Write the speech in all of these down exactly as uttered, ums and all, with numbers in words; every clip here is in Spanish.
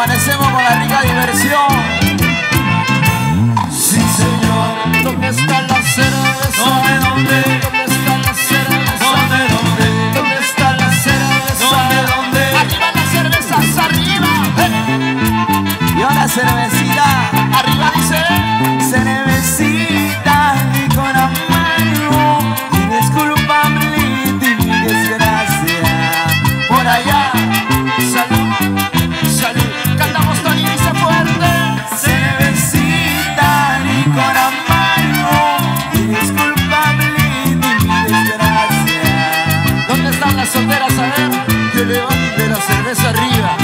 amanecemos con la rica diversión. Sí, señor. ¿Dónde está la cerveza? ¿Dónde, dónde? ¿Dónde está la cerveza? ¿Dónde, dónde? ¿Dónde está la cerveza? ¿Dónde, dónde? Arriba las cervezas, arriba. ¡Eh! Y ahora cervecita. Arriba dice cervecita y con amargo y desculpability y desgracia. Por allá, salud, salud. Cantamos Tony y dice fuerte. Cervecita y con amargo y desculpability y desgracia. ¿Dónde están las solteras? A ver, que levante la cerveza arriba.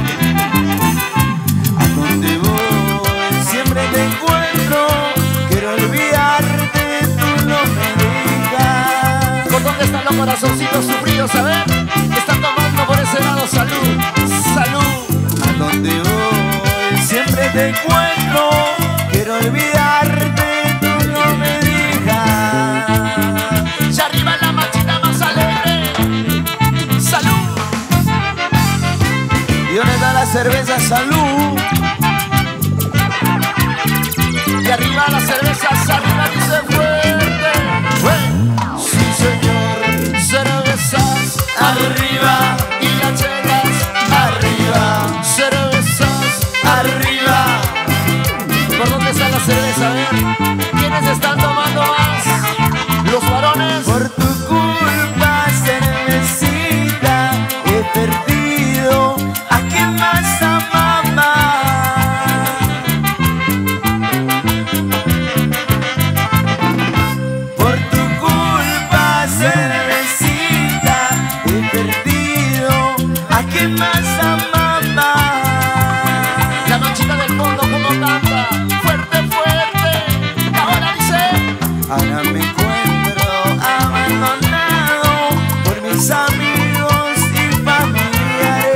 ¿A dónde voy? Siempre te encuentro. Quiero olvidarte, tú no me digas. ¿Por dónde están los corazoncitos sufridos? A ver, están tomando por ese lado. Salud, salud. ¿A dónde voy? Siempre te encuentro. Quiero olvidarte, tú no me digas. Ya arriba la machita más alegre. Salud. ¿Y dónde está la cerveza? Salud. Y arriba las cervezas, arriba dice fuerte. Sí, señor. Cervezas arriba y las chelas arriba. Cervezas arriba. ¿Por dónde está la cerveza? A ver, ¿quiénes están tomando más? Los varones. Por tu culpa, cervecita, he perdido a quien más amaba. Por tu culpa, cervecita, he perdido a quien más amaba. La manchita del fondo como canta, fuerte, fuerte. Ahora dice, ahora me encuentro abandonado por mis amigos y familiares.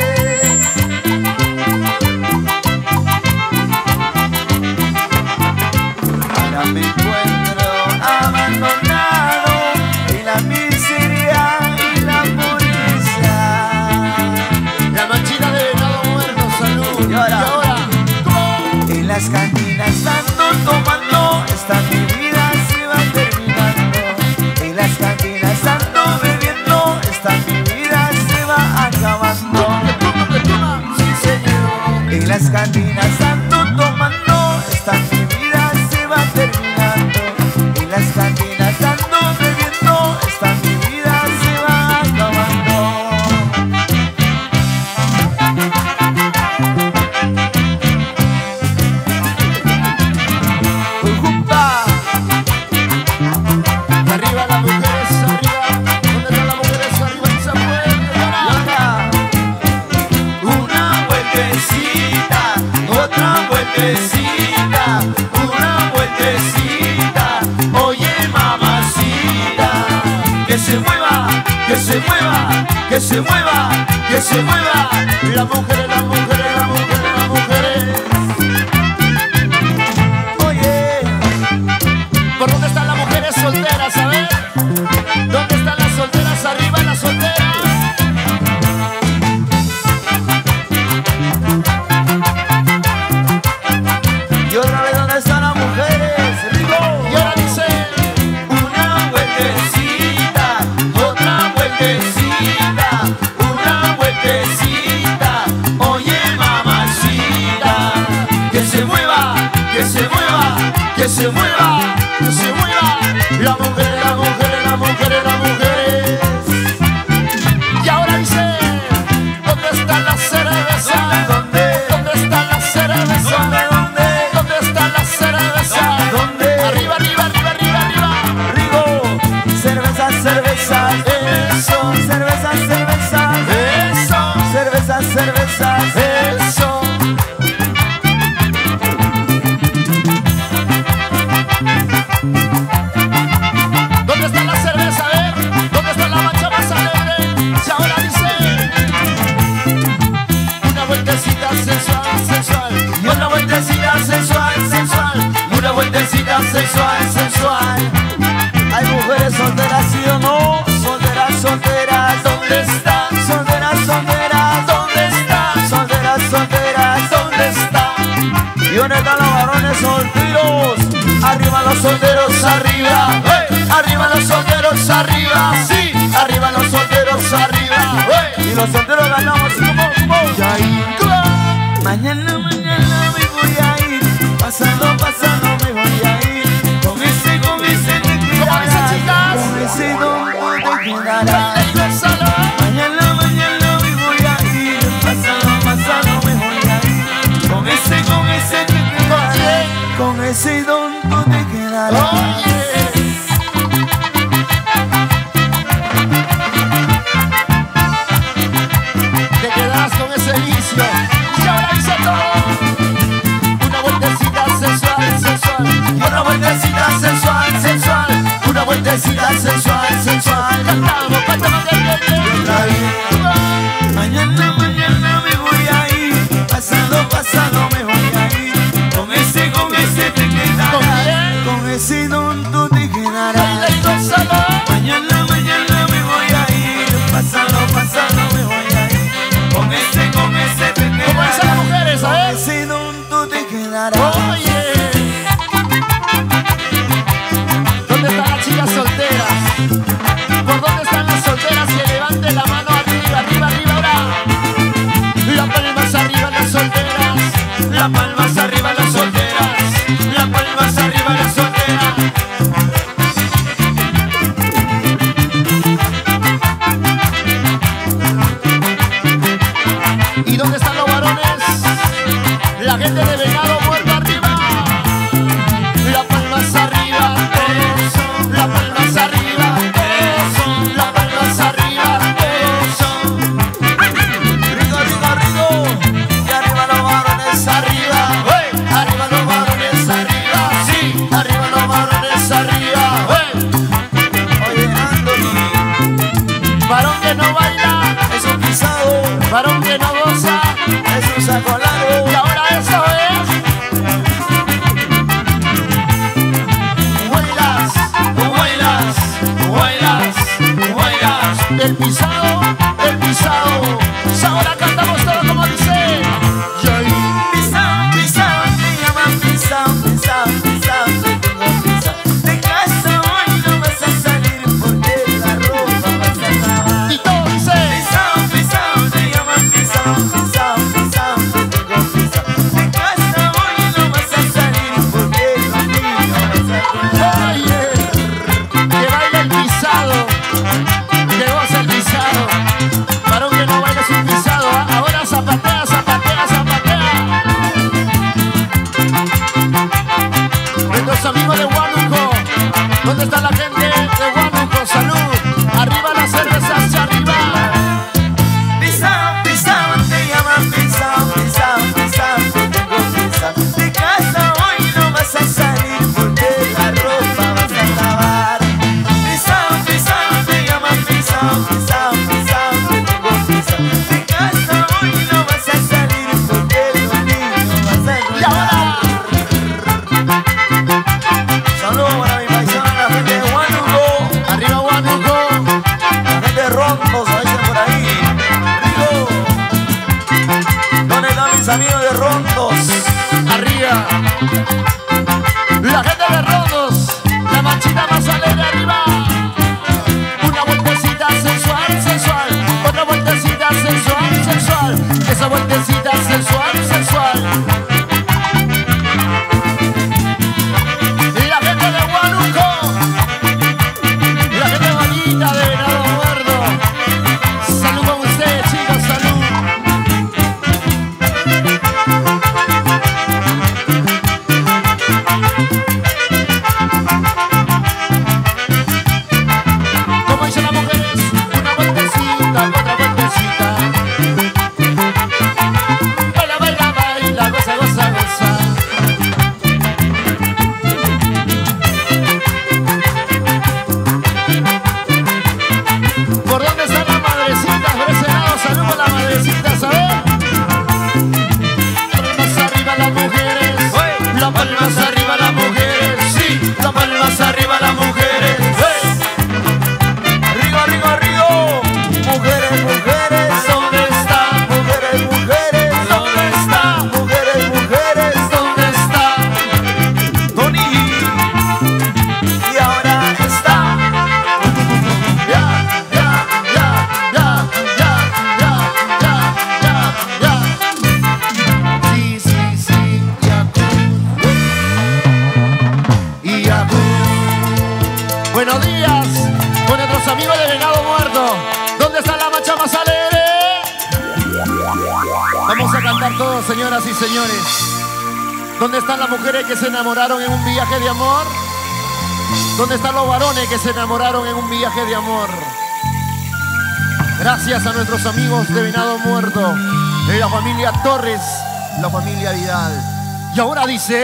Ahora me encuentro abandonado en la miseria y la pobreza. La manchita de venado muerto, salud. Y ahora, y ahora ¿cómo? En las cantinas ando tomando, esta mi vida se va terminando. En las cantinas ando bebiendo, esta mi vida se va acabando. Sí, señor. En las cantinas ando tomando, esta mi vida se va terminando. En las cantinas ando bebiendo, esta mi vida se va acabando. Ujupa. Arriba las mujeres, arriba. ¿Dónde están las mujeres? Arriba y se puede. Una vueltecita, otra vueltecita, una vueltecita. Oye, mamacita, que se mueva, que se mueva, que se mueva, que se mueva. Las mujeres, las mujeres, las mujeres, las mujeres. Oye, ¿por dónde están las mujeres solteras? A ver, ¿dónde están las solteras? Arriba las solteras. Y otra vez, ¿dónde están las mujeres? ¡Rico! Y ahora dice, una vueltecita, otra vueltecita, una vueltecita. Oye, mamacita, que se mueva, que se mueva, que se mueva, que se mueva. La mujer, la mujer, la mujer, la mujer. Y ahora dice, ¿dónde está la cerveza? ¿Dónde? ¿Dónde está la cerveza? ¿Dónde? ¿Dónde? ¿Dónde está la cerveza? ¿Dónde? Arriba, arriba, arriba, arriba, arriba. Rigo, cerveza, cerveza, eso. Cerveza, cerveza, eso. Cerveza, cerveza, eso. ¿Dónde está la cerveza? A ver, ¿dónde está la mancha más alegre? Y ahora dice, una vueltecita sensual, sensual. Y otra vueltecita sensual, sensual. Y una vueltecita sensual, sensual. Hay mujeres solteras, ¿sí o no? Solteras, solteras, ¿dónde están? Solteras, solteras, ¿dónde están? Solteras, solteras. dónde están los varones solteros? Arriba los solteros, arriba. Hey. Arriba los solteros, arriba. Sí. Arriba los solteros, arriba. Hey. Y los solteros ganamos. ¿Cómo? ¿Cómo? Ya ahí. Mañana, mañana me voy a ir. Pasando, pasando me voy a ir. Con ese, con ese te quedarás. Con ese don te quedarás. Mañana, mañana me voy a ir. Pasando, pasando me voy a ir. Con ese, con ese te quedarás. Con ese don tú te quedarás. Te quedarás con ese vicio. Y ahora dice todo. Una vueltecita sensual, sensual. Una vueltecita sensual, sensual. Una vueltecita sensual, sensual. Cantamos, cantamos, cantamos. Mañana, mañana me voy a ir. Pasando, pasando me voy a ir. Con ese, con ese te quedarás. Con ese don tú te quedarás. Mañana, mañana me voy a ir. Pasando, pasando me voy a ir. Con ese, con ese te quedarás. Como dicen las mujeres, con ¿eh? ese don tú te quedarás. Oye, ¿dónde están las chicas solteras? ¿Por dónde están las solteras? Que levanten la mano arriba, arriba, arriba, ahora. La palmas arriba las solteras. La palmas arriba las solteras. La palmas arriba las solteras. ¿Y dónde están los varones? La gente de Venado Muerto arriba. La palmas arriba, eso. La palmas arriba, eso. La palmas arriba, eso. Rico, rico, rico. Y arriba los varones arriba. ¡Hey! Arriba los varones arriba. Sí, Arriba los varones arriba. ¡hey! Oye, Anthony, Varón que no baila, es un pisado, varón que no goza. es un saco largo. Y ahora eso es. Huelas, huelas, huelas, huelas. El pisado, el pisado. Ahora cantamos todo como dice. Pisao, pisao, te llaman pisao, pisao, pisao, te tengo pisao. De casa hoy no vas a salir porque la ropa vas a lavar. Y todo dice. Pisao, pisao, te llaman pisao, pisao, pisao, te tengo pisao. De casa hoy no vas a salir porque los niños vas a cuidar. Oye, que baila el pisado, que goza el pisado. Varón que no baila es un pisado. ¿Ah? Ahora zapatea, zapatea, zapatea. Nuestros amigos de Huánuco, ¿dónde está la gente de Huánuco? Salud, arriba las cervezas, arriba. Pisao, pisao, te llaman pisao, pisao, pisao, te tengo pisao. De casa hoy no vas a salir porque la ropa vas a lavar. Pisao, pisao, te llaman pisao, pisao, pisao, te tengo pisao. De casa hoy no vas a salir porque los niños vas a Y ahora, Saludos para mi paisana, la gente de Huánuco, arriba Huánuco. la gente de Rondos, a veces por ahí. Rico. ¿Dónde están mis amigos de Rondos? Arriba. La gente de Rodos, la manchita más alegre arriba. Una vueltecita sensual, sensual. Otra vueltecita sensual, sensual. Esa vueltecita sensual, sensual. La gente de Huánuco, la gente bonita de Venado Muerto. Salud con ustedes, chicos, salud. Como dicen las mujeres, una vueltecita, otra vueltecita. Baila, Vamos a cantar todos, señoras y señores. ¿Dónde están las mujeres que se enamoraron en un viaje de amor? ¿Dónde están los varones que se enamoraron en un viaje de amor? Gracias a nuestros amigos de Venado Muerto, de la familia Torres, la familia Vidal. Y ahora dice...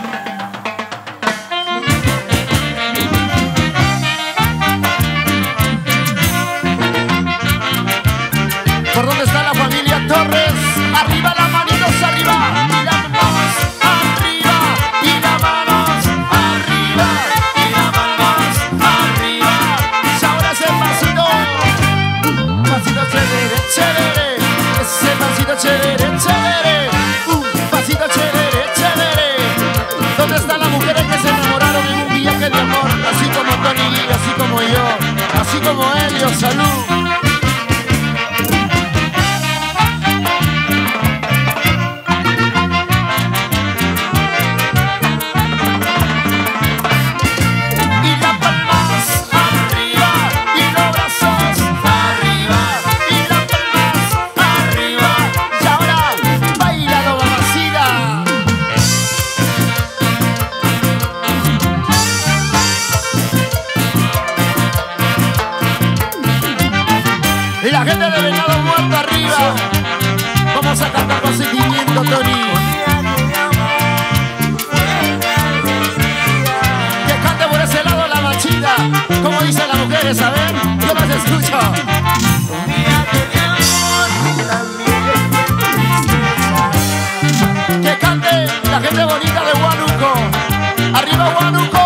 ¿Por dónde está la familia Torres? Arriba las manitos, arriba. Y las manos arriba. Y las manos arriba. Y las manos arriba. Y ahora ese pasito. Pasito chévere, chévere. Ese pasito chévere, chévere. Un pasito chévere, chévere. ¿Dónde están las mujeres que se enamoraron en un viaje de amor? Así como Tony, así como yo. Así como Helio, salud. Y la gente de Venado Muerto arriba. Vamos a cantar con sentimiento, Tony. Que cante por ese lado la machita. Como dicen las mujeres, a ver, yo las escucho. Que cante la gente bonita de Huánuco. Arriba Huánuco.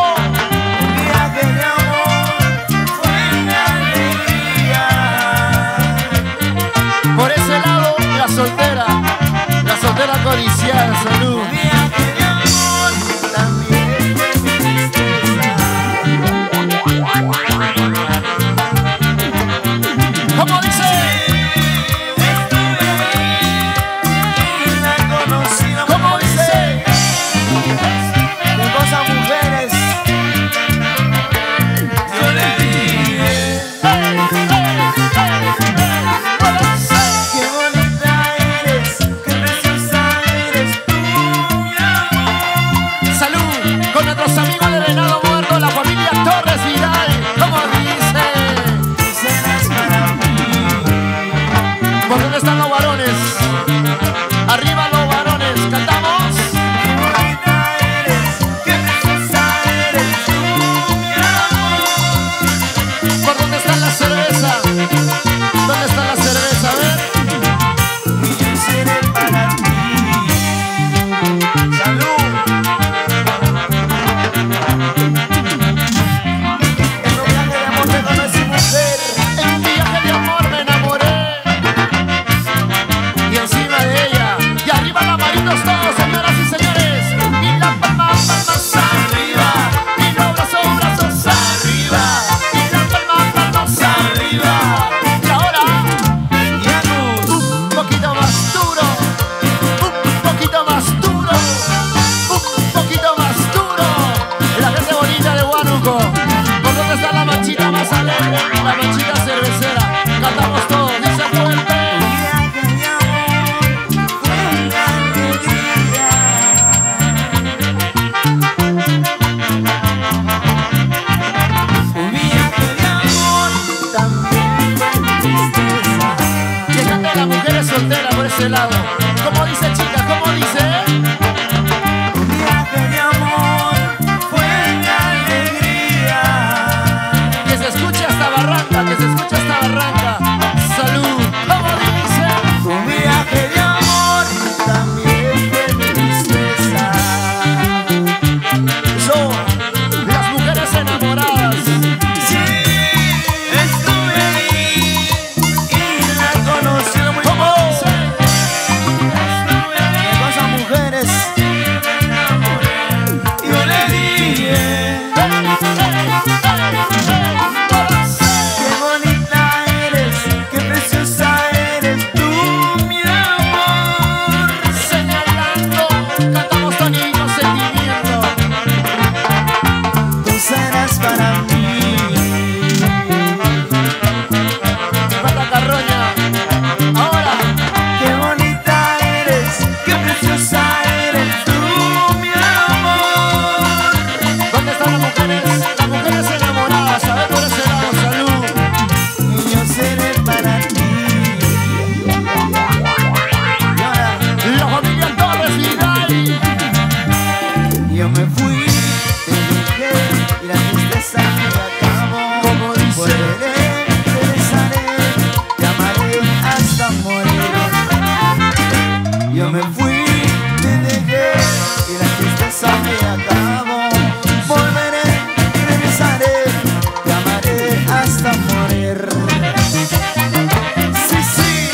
Soltera, la soltera codiciada, salud. ¿Cómo dice? ¿Cómo dice? De cosas mujeres yo le dije. Nuestros amigos de Venado Muerto, la familia Torres Vidal, como dice. ¿Por dónde están los varones? Arriba los varones, cantamos. ¿Por dónde está la cerveza? ¿Dónde está la cerveza? A ver. Todos, señoras y señores, y las palmas, palmas arriba, y los brazos, brazos arriba, y las palmas, palmas arriba. Y ahora, un poquito más duro, un poquito más duro, un poquito más duro. La gente bonita de Huánuco, ¿por dónde está la manchita más alegre? La manchita cervecera, cantamos todos, dice fuerte. La mujer es soltera por ese lado. ¿Cómo dice, chicas? ¿Cómo dice? Un viaje de amor fue una alegría. Que se escuche hasta Barranca, que se escuche hasta Barranca. Salud. ¿Cómo dice? Un viaje de amor también fue tristeza. Yo, las mujeres enamoradas. Sí, estuve ahí y la conocí. ¿Cómo dice? De cosas mujeres. yo me fui, te dejé y la tristeza me acabó. Volveré, regresaré, te amaré hasta morir. Sí, sí.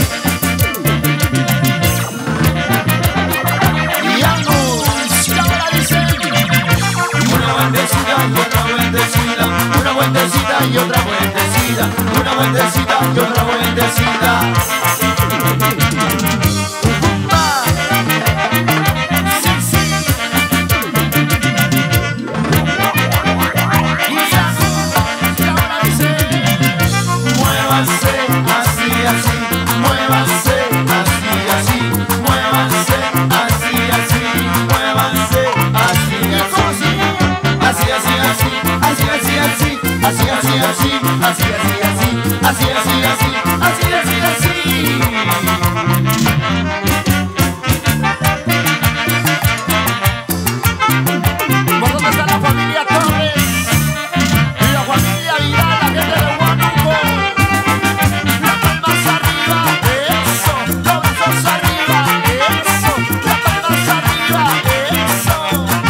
Y algo, si ahora dice una vueltecita y otra vueltecita, una vueltecita y otra vueltecita, una vueltecita y otra vueltecita. Así, así, así, así, así, así, así, así, así, así, así. ¿Por dónde está la familia Torres? Y la familia Vidal, la gente de Huánuco. Las palmas arriba, eso, los brazos arriba, eso, las palmas arriba, eso.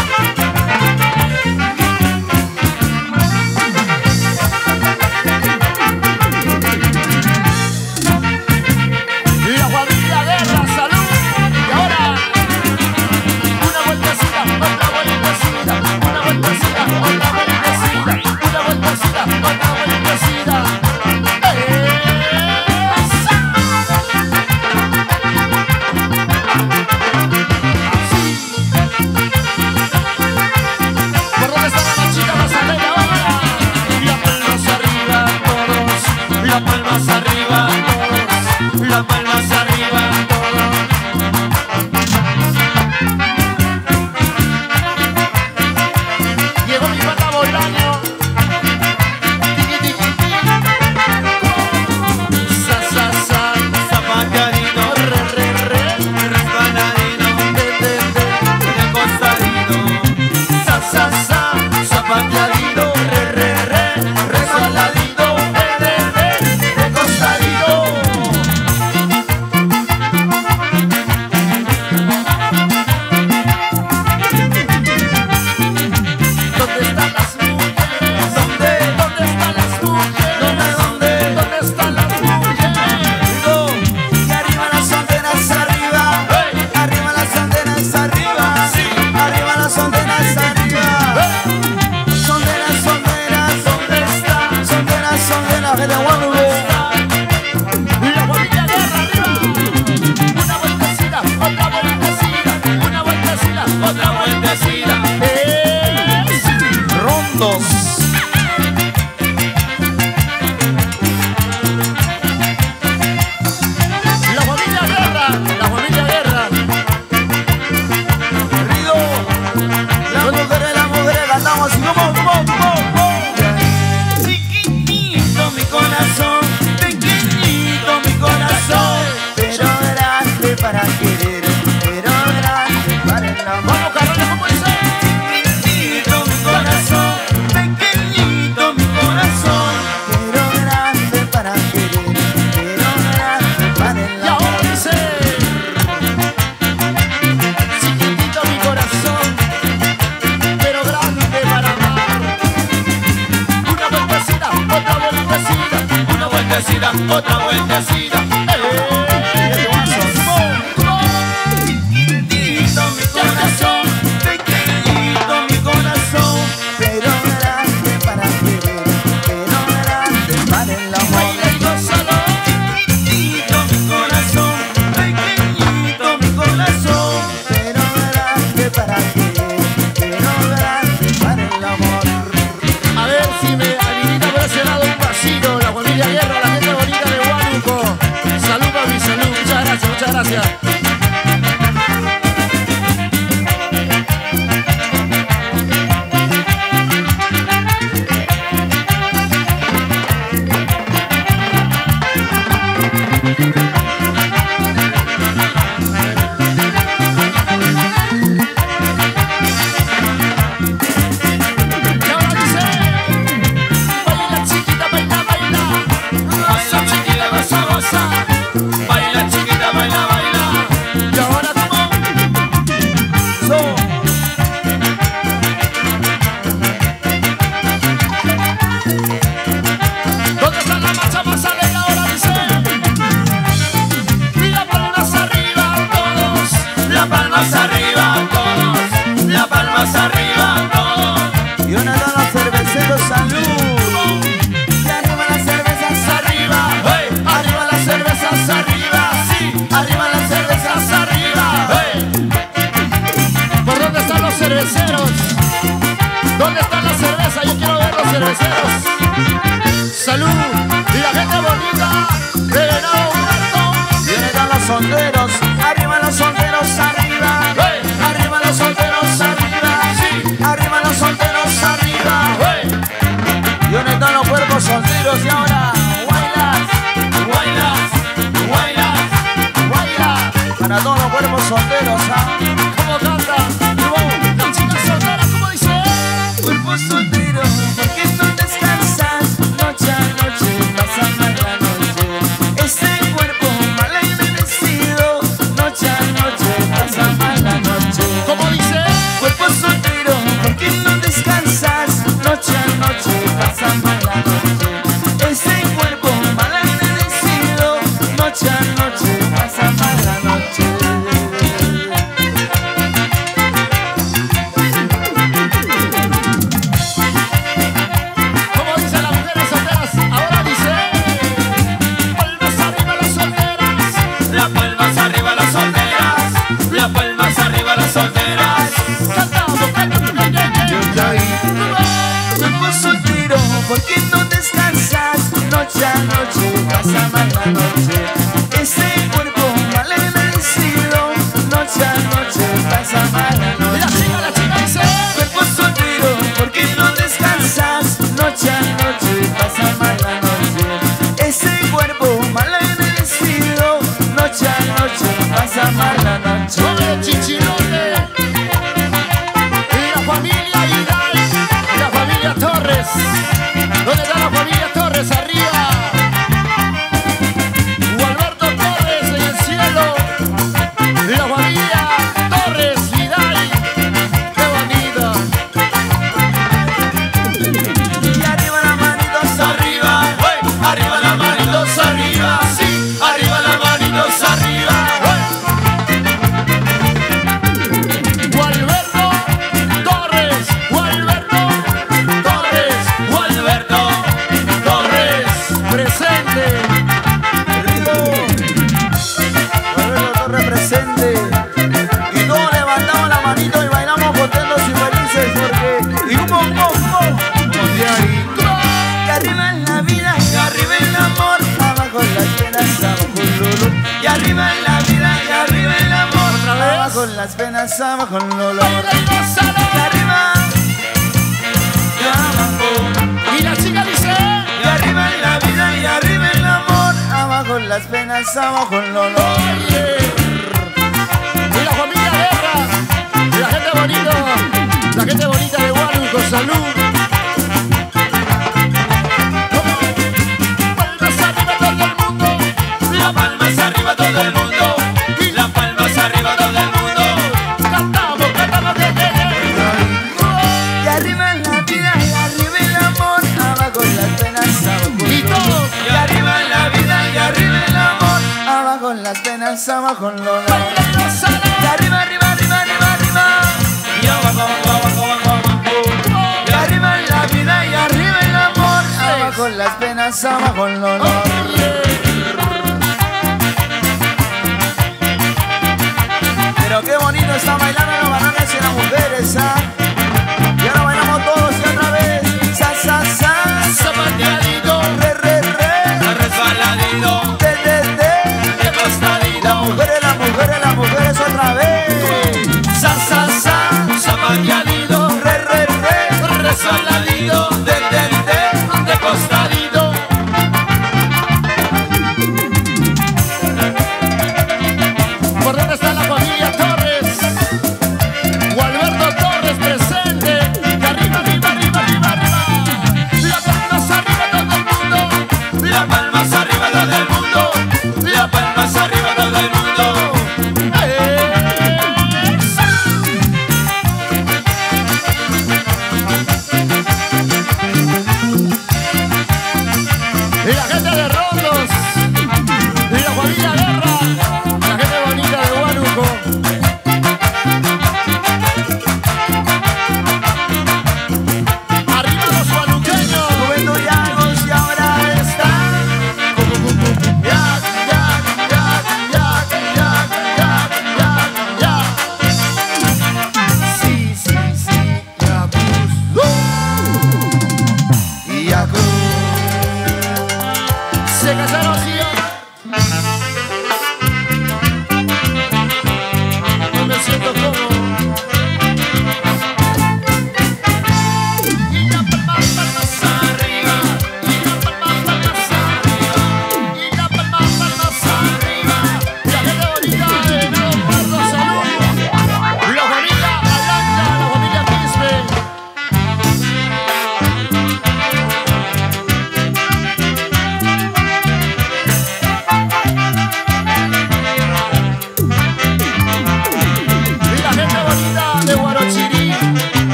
Las palmas arriba, todos, las palmas arriba, todos. Llegó mi pata Bolaño. Tiki, tiki, tiki. Sa, sa, sa, zapateadito, re, re, re, resbaladito, de, de, de, de costadito. Sa, sa, sa, zapateadito, re, re, re, resbaladito. De Huánuco. La familia Guerra arriba. Una vueltecita, otra vueltecita, una vueltecita, otra vueltecita. Es rondos. La familia Guerra, la familia Guerra. Rido, las mujeres, las mujeres cantamos así como, como, como, como. Mi corazón, pequeñito mi corazón, pero grande para querer, pero grande para el amor. Vamos, Carolina, ¿cómo dice? Pequeñito mi corazón, pequeñito mi corazón, pero grande para querer, pero grande para el amor. Y ahora dice, chiquitito mi corazón, pero grande para amar. Una vueltecita, otra vueltecita, una vueltecita, otra vueltecita. Chiquitito mi corazón, pequeñito mi corazón, pero grande para querer, pero grande para el amor. Chiquitito mi corazón, pequeñito mi corazón, pero grande para querer, pero grande para el amor. A ver si me habilita por ese lado un pasito, la familia Guerra, la gente bonita de Huánuco. Para todos los cuerpos solteros, ¿ah? ¿Cómo canta? Las chicas solteras, ¿cómo dice? Cuerpo soltero, ¿por qué no descansas? Noche a noche, pasa mal la noche. Este cuerpo mal agradecido, noche a noche, pasa mal la noche. ¿Cómo dice? Cuerpo soltero, ¿por qué no descansas? Noche a noche, pasa mal la noche. Este cuerpo mal agradecido, noche a noche, pasa mal la noche. ¿Cómo dicen las mujeres solteras? Ahora dice: palmas arriba las solteras. Las palmas arriba las solteras, las palmas arriba las solteras. Cantamos, cantamos, cantamos. Cuerpo soltero, ¿por qué no descansas? Noche a noche, pasa mal la noche. Ese cuerpo mal agradecido, noche a noche, pasa mal la Y la noche. chica, la chica dice: Cuerpo soltero, ¿por qué no descansas? Noche a noche, pasa mal la noche. Ese cuerpo mal agradecido, noche a noche, pasa mal la noche. ¡Ole, chichirote! Y la familia Hidal, y la familia Torres. ¿Dónde está la familia Torres? Arriba. Gualberto Torres en el cielo. Y la familia Torres Hidal. ¡Qué bonita! Y arriba las manitos Arriba, hey, arriba las manitos arriba, sí, arriba las manitos arriba. Gualberto Torres, Gualberto Torres, Gualberto Torres, presente. Gualberto Torres presente. Y todos levantamos la manito y bailamos contentos y felices porque. Y un poco, y arriba en la vida, y arriba el amor, abajo las penas, abajo el dolor. Y arriba en la vida, y arriba el amor, abajo las penas, abajo el dolor. Baila y gózalo. Y arriba, y abajo. Y la chica dice: Y arriba en la vida, y arriba el amor, abajo las penas, abajo el dolor. oye. Y la familia Guerra, y la gente bonita, la gente bonita de Guadalupe con salud. Palmas arriba todo el mundo. las palmas arriba todo el mundo, las palmas arriba todo el mundo. Cantamos, cantamos, que que Y arriba en la vida, y arriba el amor, abajo las penas, abajo el y dolor. todos. Y arriba en la vida, y arriba el amor, abajo las penas, abajo el dolor. Baila y gózalo. Y arriba, arriba, arriba, arriba, arriba. Y abajo, abajo, abajo, abajo. Y arriba en la vida, y arriba el amor, abajo las penas, abajo el dolor. Pero qué bonito está bailando los varones y las mujeres, ¿ah? Y ahora bailamos todos y otra vez. Sa, sa, sa, Zapateadito, re, re, re, resbaladito, te, te, te. de Las costadito. mujeres, las mujeres, las mujeres otra vez. Sa, sa, sa, Zapateadito, re, re, re, resbaladito, te, te, te. de costadito. ¿Por dónde está la familia Torres?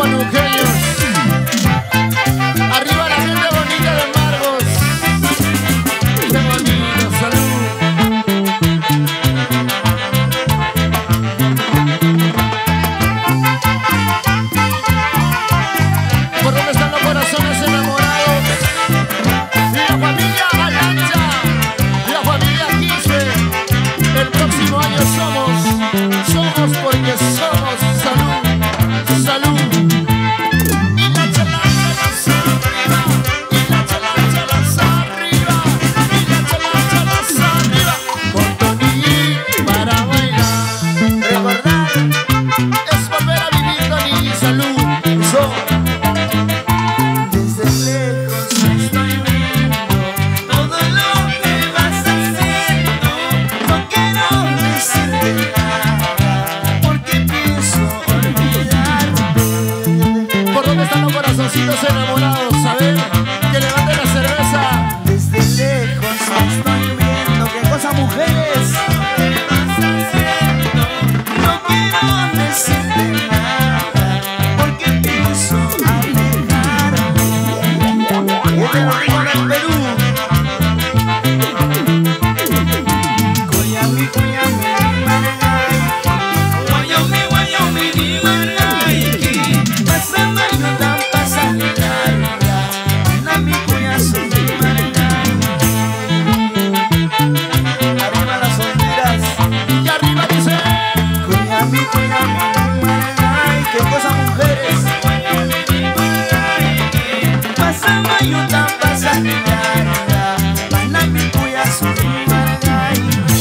guanuqueños. Arriba la gente bonita de Margos. Qué bonito, salud. ¿Por dónde están los corazones enamorados? La familia Alancha, la familia quince. El próximo año somos, somos porque somos. Salud, salud. Y la chalacha arriba, y la chalacha arriba, y la chalacha arriba. Con Tony para bailar. Recordar Es volver a vivir, Tony, salud. eso. Desde lejos estoy viendo todo lo que vas haciendo. No quiero decirte nada porque pienso olvidarte. ¿Por dónde están los corazoncitos enamorados? A ver, que levanten la cerveza. Desde lejos estoy viendo qué cosa, mujeres. No quiero decirte nada porque pienso alejarme. Y te lo digo en el Perú. Guayami, guayami, guaranay. Guayami, guayami, guaranay. Pasando y no tan pasando larga. Nami, guayazo, guaranay. Arriba las solteras. Y arriba dice. Guayami, guayami, guaranay. Qué cosa, mujeres. Pasando y no tan pasando larga. Nami, guayazo, guaranay.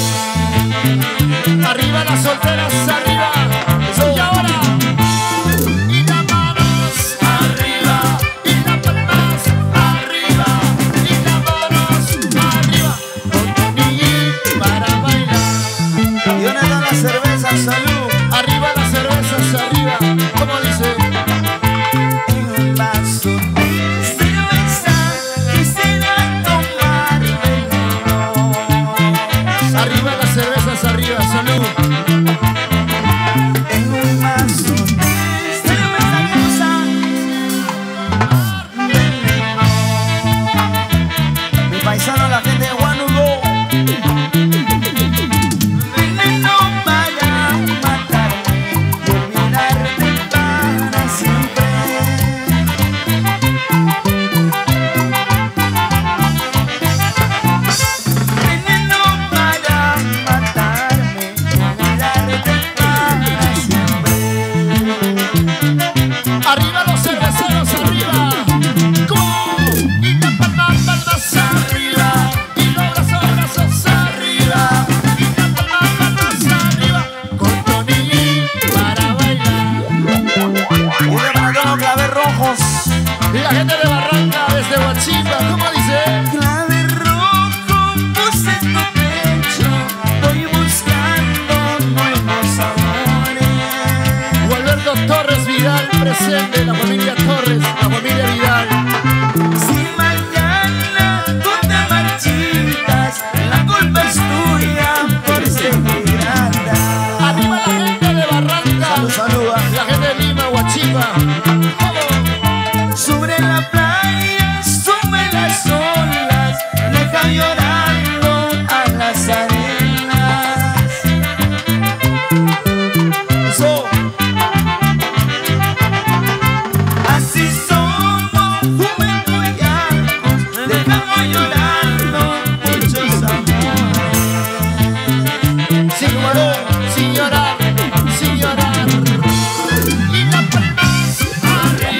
Arriba las solteras, arriba. Y ahora. Y las manos arriba. Y las palmas arriba. Y las manos arriba. Con Tony para bailar. ¿Y dónde están las cervezas? Salud. Arriba las cervezas, arriba. ¿Cómo dice? En un vaso de cerveza quisiera tomármelo. Arriba las cervezas, arriba, salud. En un vaso de cerveza cosa veneno. Mi paisano, la gente de Huánuco. Veneno para matarme y olvidarte para siempre. Veneno para matarme y olvidarte para siempre. Arriba los cerveceros, arriba. ¿Cómo? Y las palmas, palmas arriba. Y los brazos, brazos arriba. Y las palmas, palmas arriba. Con Tony para bailar. Y de para todos los claves rojos. Y la gente de Barranca desde Huachipa, ¿cómo dice? Clave rojo puse en tu pecho. Voy buscando nuevos sabores. Gualberto Torres Vidal presente, la familia Torres, la familia Vidal. Si mañana tú te marchitas, la culpa es tuya por ser ingrata. Arriba la gente de Barranca, Salud, saluda. la gente de Lima, Huachipa. ¿Cómo? Sobre la playa suben las olas, deja llorando a las arenas. Eso. Así somos, juventud y arcos, dejamos llorando muchos amores. Sin llorar, sin llorar, sin llorar. Y las palmas arriba.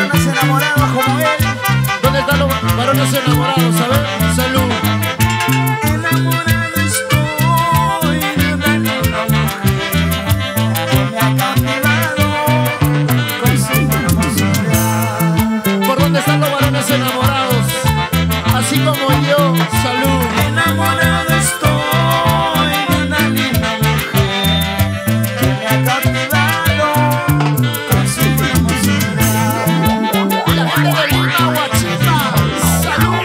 varones enamorados como él. ¿Dónde están los varones enamorados? A ver, salud. Enamorado estoy de una linda mujer que me ha captivado con su hermosura. ¿Por dónde están los varones enamorados? Así como yo, salud. Enamorado estoy de una linda mujer que me ha captivado con su hermosura. Y la gente de Lima, Huachipa, salud.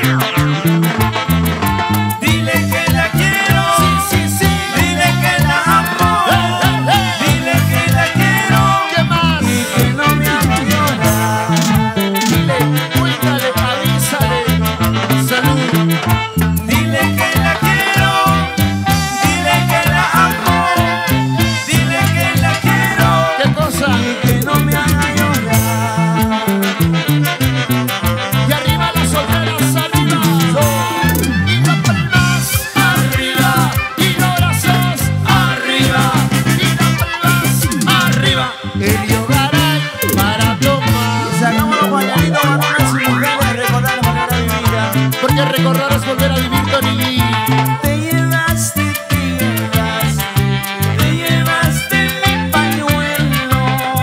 Dile que la quiero, Sí, sí, sí. dile que la amo, Eh, eh, eh. dile que la quiero ¿Qué más? y que no me haga llorar. Dile, cuéntale, avísale, salud. Dile que la quiero, dile que la amo, dile que la quiero ¿Qué cosa? y que no me haga llorar. Y arriba las solteras, arriba. Y las palmas, arriba. Y los brazos, arriba. Y las palmas, arriba. El yoga hay para tomar. Sacamos los pañuelitos, varones y mujeres, recordar volver a vivir. Porque recordar es volver a vivir, Tony. Te llevaste, te llevaste, te llevaste mi pañuelo.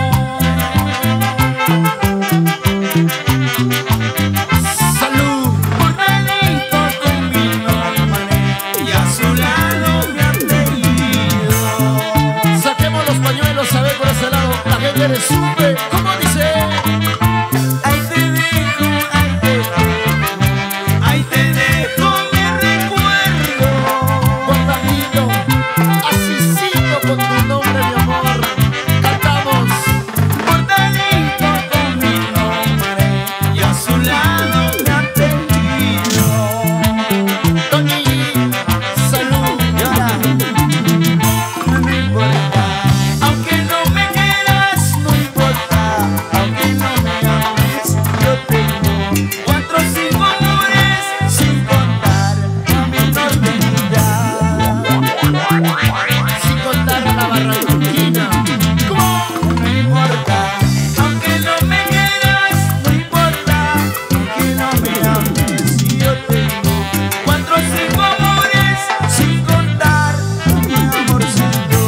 Salud. Bordadito con mi nombre y a su lado mi apellido. Saquemos los pañuelos, a ver por ese lado. La gente le sube. ¿Cómo dice? Ahí te dejo, ahí te dejo, ahí te dejo mi recuerdo. Bordadito, asícito con tu nombre, mi amor. Cantamos. Bordadito con mi nombre y a su lado mi apellido. Tony, salud. Y ahora, no me importa, aunque no me quieras, no importa, aunque no me ames, yo tengo cuatro o cinco amores sin contar a mi tormentar. Sin contar a la barranquina. ¿Cómo? No me importa, aunque no me quieras, no importa, aunque no me ames, yo tengo cuatro o cinco amores sin contar a mi amorcito.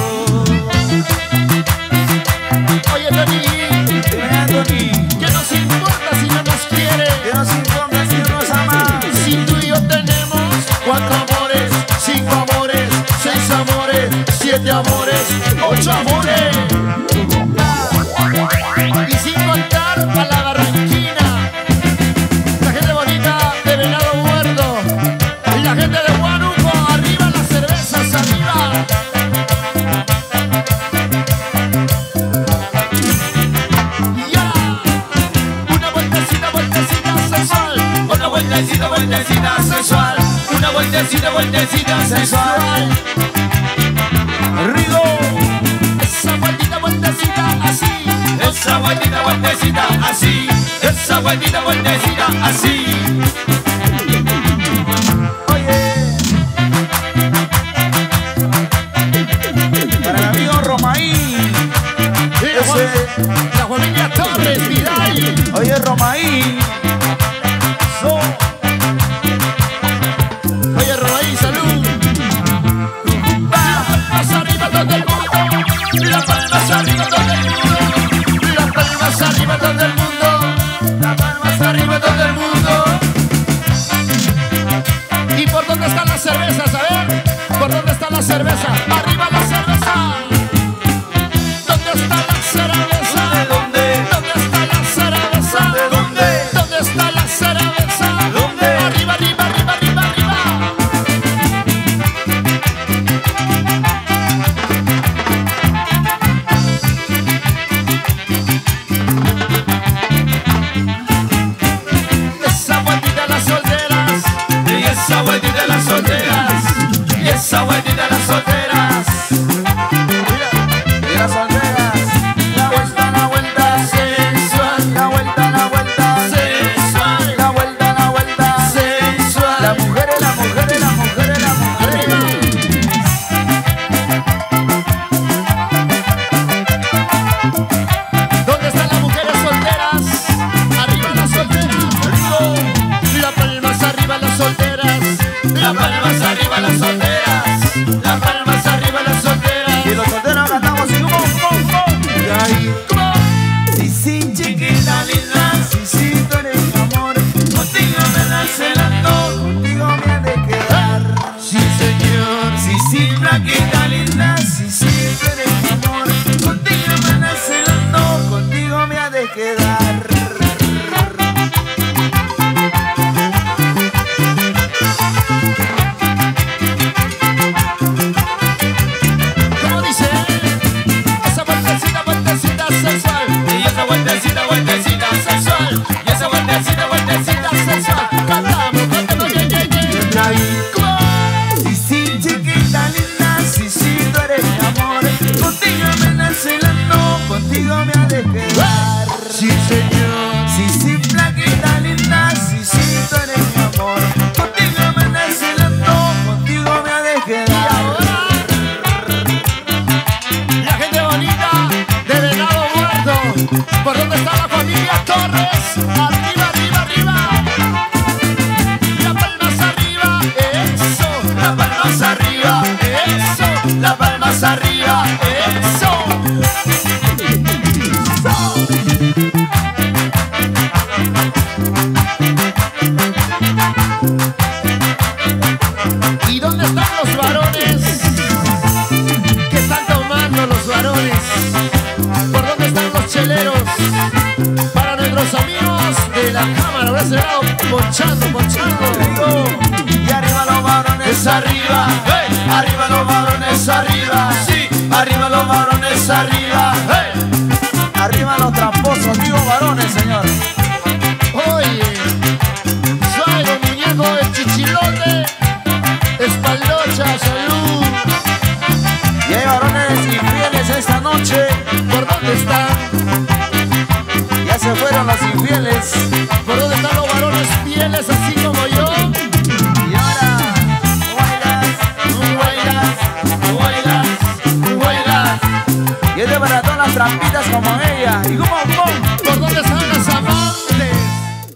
Oye, Tony, Vea, Tony, ¿qué nos importa si no nos quiere? que nos importa si nos ama. Si tú y yo tenemos cuatro amores, cinco amores, seis amores, siete amores, ocho amores. Y sin contar a la barranquina. La gente bonita de Venado Muerto. Y la gente de Huánuco, arriba las cervezas, arriba. Ya. Una vueltecita, vueltecita sensual. Una vueltecita, vueltecita sensual. Una vueltecita, vueltecita sensual. Rigo, Esa vueltita, vueltecita así. Esa vueltita, vueltecita así. Esa vueltita, vueltecita así. oye, para el amigo Romaí, Y la, fam- la familia Torres, Vidal. oye Romaí, so, Oye, Robaí, salud. Las palmas arriba todo el mundo. Las palmas arriba todo el mundo. Las palmas arriba todo el mundo. Las palmas arriba todo el mundo. ¿Y por dónde están las cervezas? A ver, ¿por dónde está la cerveza? Arriba la cerveza. ¿Dónde está la cerveza? ¿Dónde? ¿Dónde está la cerveza? ¿Dónde? ¿Dónde las palmas arriba las solteras, las palmas arriba las solteras. Y los solteros cantamos y como, como, como. Y ahí, Sí, sí, chiquita linda, sí, sí, tú eres mi amor. Contigo me la celando, contigo me ha de quedar. sí señor. Sí, sí, flaquita linda, sí, sí, tú eres mi amor. Contigo me la celando, contigo me ha de quedar. ¿Cómo dice? Esa vueltecita, vueltecita sensual. Y esa vueltecita, vueltecita sensual. Y esa vueltecita, vueltecita sensual. Cantamos, cantamos, yeah, yeah, yeah. Y ahí, Sí, sí, chiquita linda, sí, sí, tú eres mi amor. Contigo me la celando, contigo me ha de quedar. sí señor. Sí, sí, flaquita linda, sí, sí, tú eres mi amor. Contigo me la celando, contigo me ha de Y quedar. ahora, la gente bonita de Venado Muerto. ¿Por dónde está la familia Torres? Arriba, arriba, arriba. Las palmas arriba, eso. Las palmas arriba, Eso. las palmas arriba, Eso. ¿Y dónde están los varones? ¿Qué están tomando los varones? ¿Por dónde están los cheleros? Para nuestros amigos de la cámara, ahora se va ponchando, ponchando. Y arriba los varones, arriba, hey, arriba los varones arriba, sí, arriba los varones arriba, hey. arriba los tramposos, digo varones, señor. Oye, suave muñeco el chichilote, espaldocha, salud. Y hay varones infieles esta noche. ¿Por dónde están? Ya se fueron los infieles. ¿Por dónde están los varones fieles así como yo? Y ahora, bailas, Bailas, bailas, bailas. y es de para todas las trampitas como ella. Y como